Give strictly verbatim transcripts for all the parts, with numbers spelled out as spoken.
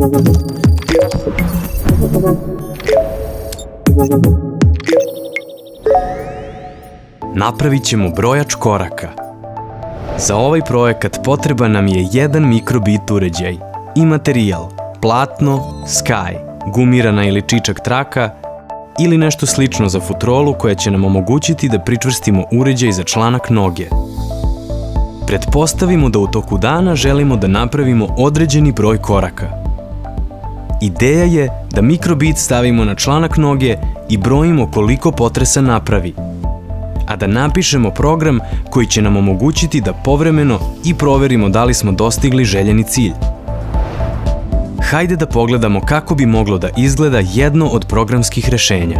Napravit ćemo brojač koraka. Za ovaj projekat potreban nam je jedan mikrobit uređaj i materijal, platno, skaj, gumirana ili čičak traka ili nešto slično za futrolu koja će nam omogućiti da pričvrstimo uređaj za članak noge. Pretpostavimo da u toku dana želimo da napravimo određeni broj koraka. Ideja je da mikrobit stavimo na članak noge i brojimo koliko potresa napravi, a da napišemo program koji će nam omogućiti da povremeno i proverimo da li smo dostigli željeni cilj. Hajde da pogledamo kako bi moglo da izgleda jedno od programskih rešenja.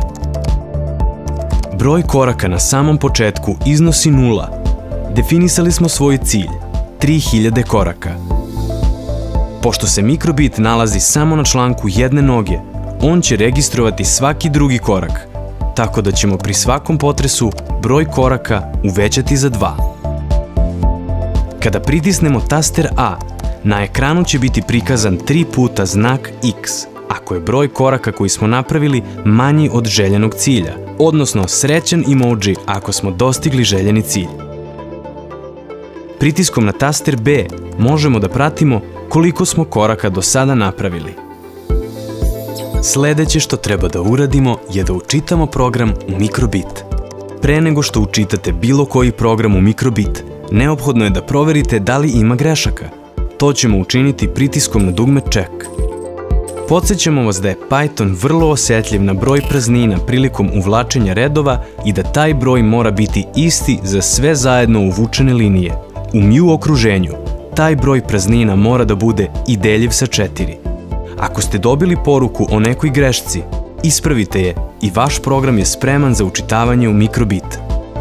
Broj koraka na samom početku iznosi nula. Definisali smo svoj cilj, tri hiljade koraka. Pošto se mikrobit nalazi samo na članku jedne noge, on će registrovati svaki drugi korak, tako da ćemo pri svakom potresu broj koraka uvećati za dva. Kada pritisnemo taster A, na ekranu će biti prikazan tri puta znak X, ako je broj koraka koji smo napravili manji od željenog cilja, odnosno srećan emoji ako smo dostigli željeni cilj. Pritiskom na taster B možemo da pratimo koliko smo koraka do sada napravili. Sledeće što treba da uradimo je da učitamo program u mikrobit. Pre nego što učitate bilo koji program u mikrobit, neophodno je da proverite da li ima grešaka. To ćemo učiniti pritiskom na dugme Check. Podsećamo vas da je Python vrlo osetljiv na broj praznina prilikom uvlačenja redova i da taj broj mora biti isti za sve zajedno uvučene linije. U Mu okruženju, taj broj praznina mora da bude i deljiv sa četiri. Ako ste dobili poruku o nekoj grešci, ispravite je i vaš program je spreman za učitavanje u mikrobit.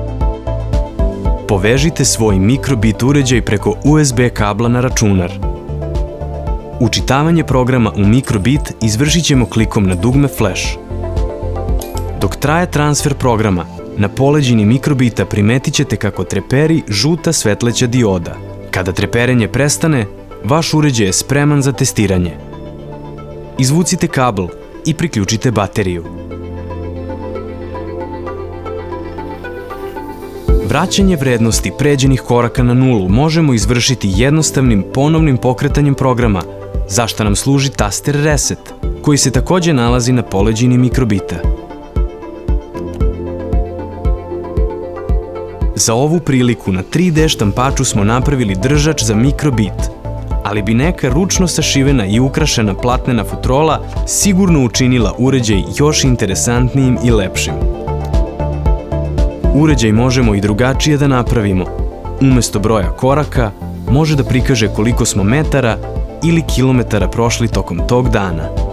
Povežite svoj mikrobit uređaj preko U S B kabla na računar. Učitavanje programa u mikrobit izvršit ćemo klikom na dugme Flash. Dok traje transfer programa, na poleđini mikrobita primetit ćete kako treperi žuta svetleća dioda. Kada treperenje prestane, vaš uređaj je spreman za testiranje. Izvucite kabel i priključite bateriju. Vraćanje vrednosti pređenih koraka na nulu možemo izvršiti jednostavnim ponovnim pokretanjem programa, za što nam služi taster Reset, koji se takođe nalazi na poleđini mikrobita. Za ovu priliku na tri D štampaču smo napravili držač za mikrobit, ali bi neka ručno sašivena i ukrašena platnena futrola sigurno učinila uređaj još interesantnijim i lepšim. Uređaj možemo i drugačije da napravimo. Umesto broja koraka, može da prikaže koliko smo metara ili kilometara prošli tokom tog dana.